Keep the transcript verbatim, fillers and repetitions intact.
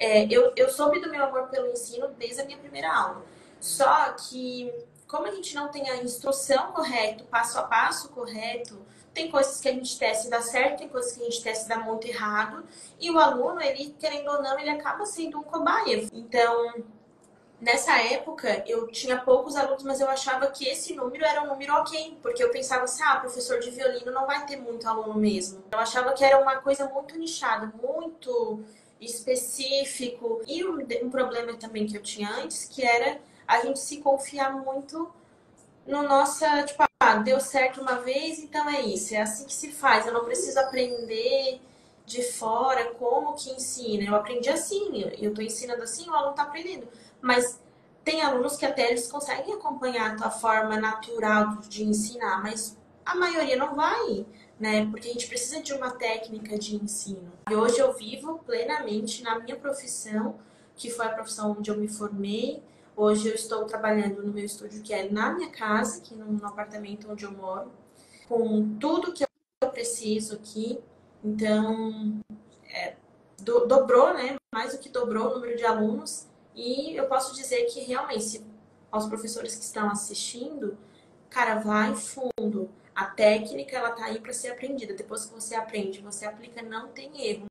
É, eu, eu soube do meu amor pelo ensino desde a minha primeira aula. Só que, como a gente não tem a instrução correta, o passo a passo correto, tem coisas que a gente testa e dá certo, tem coisas que a gente testa e dá muito errado. E o aluno, ele, querendo ou não, ele acaba sendo um cobaia. Então, nessa época, eu tinha poucos alunos, mas eu achava que esse número era um número ok, porque eu pensava assim, ah, professor de violino não vai ter muito aluno mesmo. Eu achava que era uma coisa muito nichada, muito específico. E um, um problema também que eu tinha antes, que era a gente se confiar muito no nossa, tipo, ah, deu certo uma vez, então é isso, é assim que se faz. Eu não preciso aprender de fora como que ensina. Eu aprendi assim, eu estou ensinando assim, o aluno está aprendendo. Mas tem alunos que até eles conseguem acompanhar a tua forma natural de ensinar, mas a maioria não vai, né? Porque a gente precisa de uma técnica de ensino. E hoje eu vivo plenamente na minha profissão, que foi a profissão onde eu me formei. Hoje eu estou trabalhando no meu estúdio, que é na minha casa, aqui no, no apartamento onde eu moro, com tudo que eu preciso aqui. Então, do, dobrou, né? Mais do que dobrou o número de alunos. E eu posso dizer que realmente, aos professores que estão assistindo, cara, vai fundo. A técnica, ela tá aí para ser aprendida. Depois que você aprende, você aplica, não tem erro.